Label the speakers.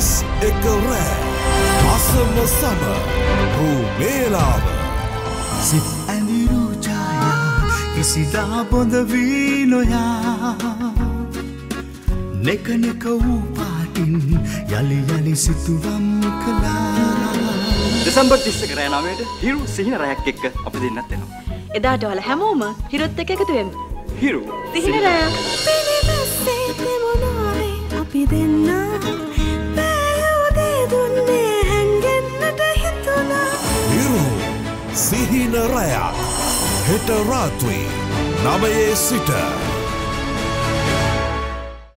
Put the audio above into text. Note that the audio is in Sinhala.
Speaker 1: දවස් එක රෑ අසම සම රූමේලාව
Speaker 2: සිත් ඇඳිරු ඡායා කිසිදා බොඳ වී නොයා නෙක නෙක වූ පාටින් යලි යලි සිතුවම් කළා
Speaker 3: දෙසැම්බර් 31 රෑ 9ට හිරු සිහින රැයක් එක්ක අපි දෙන්නත් එනවා.
Speaker 4: එදාට ඔයාලා හැමෝම හිරුත් එක්ක එකතු වෙමු.
Speaker 3: හිරු
Speaker 4: සිහින රැය.
Speaker 5: අපි දෙන්න බෑයෝදේ දුන්නේ හැංගෙන්නට හිතුණා.
Speaker 1: හිරු සිහින රැයක් හෙට රාත්‍රී 9 සිට